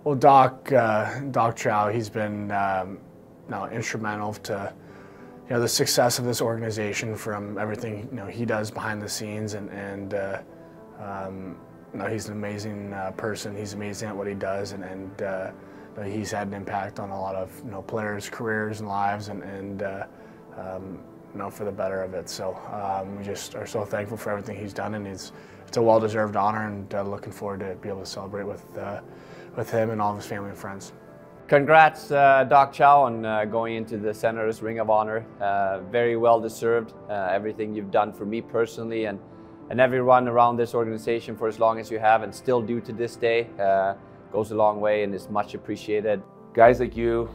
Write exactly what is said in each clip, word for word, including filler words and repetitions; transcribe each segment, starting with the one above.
Well, Doc, uh, Doc Chow, he's been um, no, instrumental to you know the success of this organization from everything you know he does behind the scenes, and and uh, um, you know, he's an amazing uh, person. He's amazing at what he does, and and uh, you know, he's had an impact on a lot of you know players' careers and lives, and and uh, um, you know for the better of it. So um, we just are so thankful for everything he's done, and it's it's a well-deserved honor, and uh, looking forward to be able to celebrate with. Uh, with him and all of his family and friends. Congrats, uh, Doc Chow, on uh, going into the Senators Ring of Honor. Uh, very well deserved. Uh, everything you've done for me personally and, and everyone around this organization for as long as you have and still do to this day uh, goes a long way and is much appreciated. Guys like you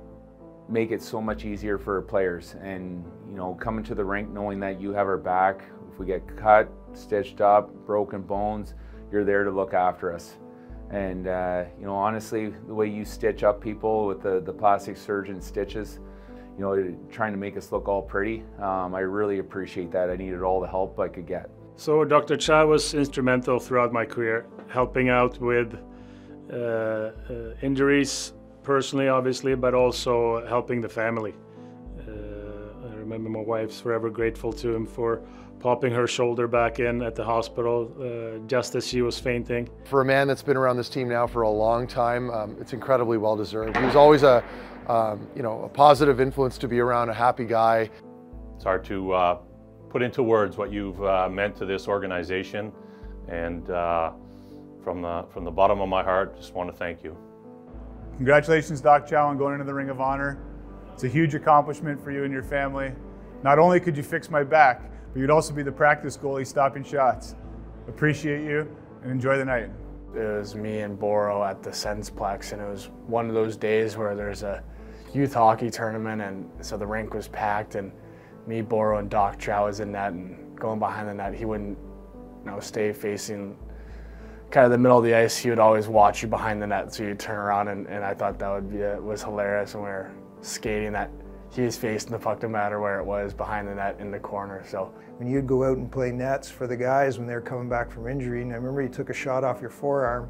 make it so much easier for players, and you know, coming to the rink knowing that you have our back. If we get cut, stitched up, broken bones, you're there to look after us. And uh, you know, honestly, the way you stitch up people with the, the plastic surgeon stitches, you know, trying to make us look all pretty, um, I really appreciate that. I needed all the help I could get. So Doctor Chow was instrumental throughout my career, helping out with uh, uh, injuries personally, obviously, but also helping the family. Uh, I remember my wife's forever grateful to him for popping her shoulder back in at the hospital uh, just as she was fainting. For a man that's been around this team now for a long time, um, it's incredibly well deserved. He was always a, um, you know, a positive influence to be around, a happy guy. It's hard to uh, put into words what you've uh, meant to this organization, and uh, from the from the bottom of my heart, just want to thank you. Congratulations, Doc Chow, on going into the Ring of Honor. It's a huge accomplishment for you and your family. Not only could you fix my back, but you'd also be the practice goalie stopping shots. Appreciate you and enjoy the night. It was me and Boro at the Sensplex, and it was one of those days where there's a youth hockey tournament, and so the rink was packed, and me, Boro, and Doc Chow was in net, and going behind the net, he wouldn't you know, stay facing kind of the middle of the ice. He would always watch you behind the net, so you'd turn around, and, and I thought that would be it was hilarious when we were skating that he was facing the puck no matter where it was, behind the net in the corner. So when you'd go out and play nets for the guys when they were coming back from injury, and I remember you took a shot off your forearm,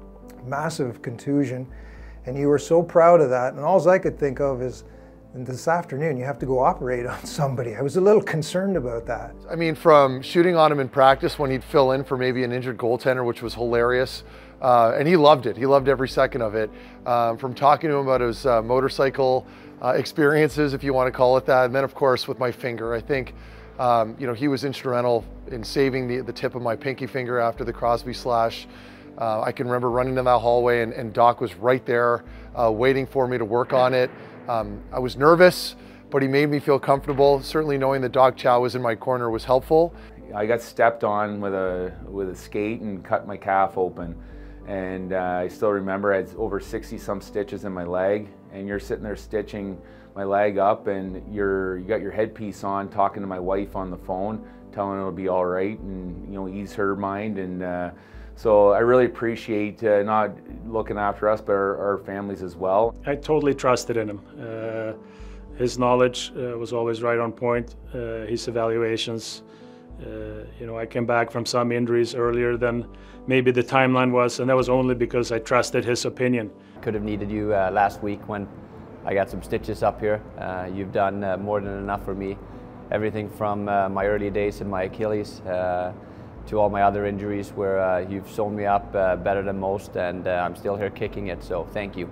massive contusion, and you were so proud of that, and all I could think of is this afternoon you have to go operate on somebody. I was a little concerned about that. I mean, from shooting on him in practice when he'd fill in for maybe an injured goaltender, which was hilarious, uh, and he loved it. He loved every second of it. Um, from talking to him about his uh, motorcycle Uh, experiences, if you want to call it that. And then of course with my finger, I think um, you know, he was instrumental in saving the, the tip of my pinky finger after the Crosby slash. Uh, I can remember running in that hallway, and, and Doc was right there uh, waiting for me to work on it. Um, I was nervous, but he made me feel comfortable. Certainly knowing that Doc Chow was in my corner was helpful. I got stepped on with a, with a skate and cut my calf open. And uh, I still remember I had over sixty some stitches in my leg, and you're sitting there stitching my leg up, and you're you got your headpiece on, talking to my wife on the phone, telling her it'll be all right, and you know, ease her mind. And uh, so I really appreciate uh, not looking after us, but our, our families as well. I totally trusted in him. Uh, his knowledge uh, was always right on point. Uh, his evaluations. Uh, you know, I came back from some injuries earlier than maybe the timeline was, and that was only because I trusted his opinion. Could have needed you uh, last week when I got some stitches up here. Uh, you've done uh, more than enough for me. Everything from uh, my early days in my Achilles uh, to all my other injuries where uh, you've sewn me up uh, better than most, and uh, I'm still here kicking it, so thank you.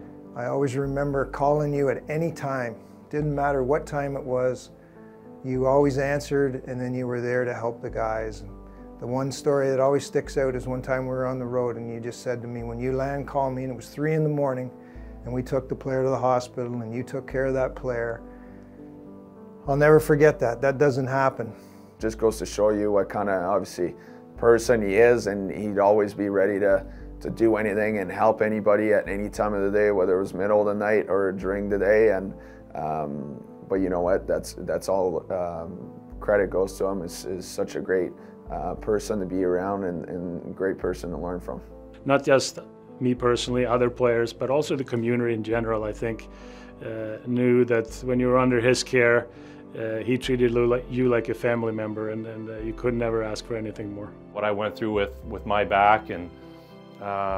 I always remember calling you at any time. Didn't matter what time it was. You always answered, and then you were there to help the guys. The one story that always sticks out is one time we were on the road, and you just said to me, when you land, call me, and it was three in the morning, and we took the player to the hospital, and you took care of that player. I'll never forget that. That doesn't happen. Just goes to show you what kind of, obviously, person he is, and he'd always be ready to, to do anything and help anybody at any time of the day, whether it was middle of the night or during the day. And um, But you know what, that's, that's all um, credit goes to him. Is is such a great uh, person to be around, and, and a great person to learn from. Not just me personally, other players, but also the community in general, I think, uh, knew that when you were under his care, uh, he treated you like, you like a family member, and, and uh, you could never ask for anything more. What I went through with, with my back, and uh,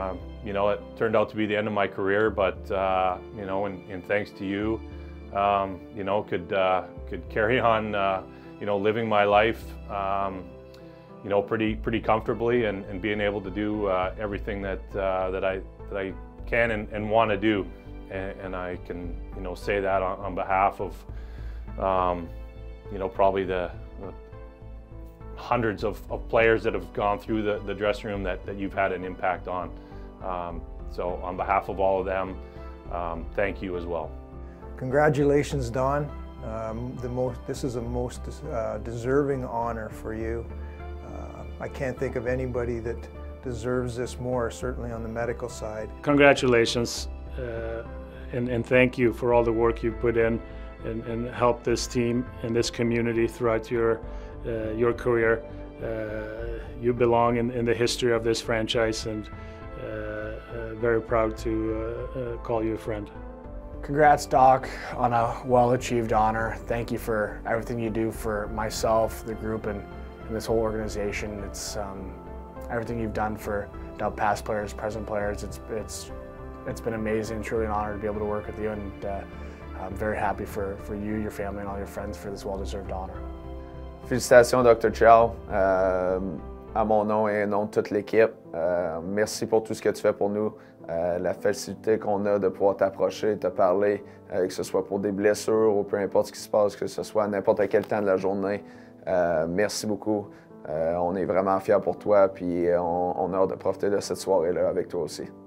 you know, it turned out to be the end of my career, but, uh, you know, and, and thanks to you, um, you know, could, uh, could carry on, uh, you know, living my life, um, you know, pretty, pretty comfortably and, and being able to do uh, everything that, uh, that, I, that I can and, and want to do. And, and I can, you know, say that on, on behalf of, um, you know, probably the, the hundreds of, of players that have gone through the, the dressing room that, that you've had an impact on. Um, so on behalf of all of them, um, thank you as well. Congratulations, Don. Um, the most, this is a most uh, deserving honor for you. Uh, I can't think of anybody that deserves this more, certainly on the medical side. Congratulations, uh, and, and thank you for all the work you've put in and, and helped this team and this community throughout your, uh, your career. Uh, you belong in, in the history of this franchise, and uh, uh, very proud to uh, uh, call you a friend. Congrats, Doc, on a well-achieved honor. Thank you for everything you do for myself, the group, and, and this whole organization. It's um, everything you've done for you know, past players, present players. It's it's it's been amazing. Truly an honor to be able to work with you, and uh, I'm very happy for for you, your family, and all your friends for this well-deserved honor. Félicitations, docteur Chow. Euh, à mon nom et au nom de toute l'équipe, euh, merci pour tout ce que tu fais pour nous. Euh, la facilité qu'on a de pouvoir t'approcher, te parler, euh, que ce soit pour des blessures ou peu importe ce qui se passe, que ce soit à n'importe quel temps de la journée. Euh, merci beaucoup. Euh, on est vraiment fiers pour toi, puis on, on a hâte de profiter de cette soirée-là avec toi aussi.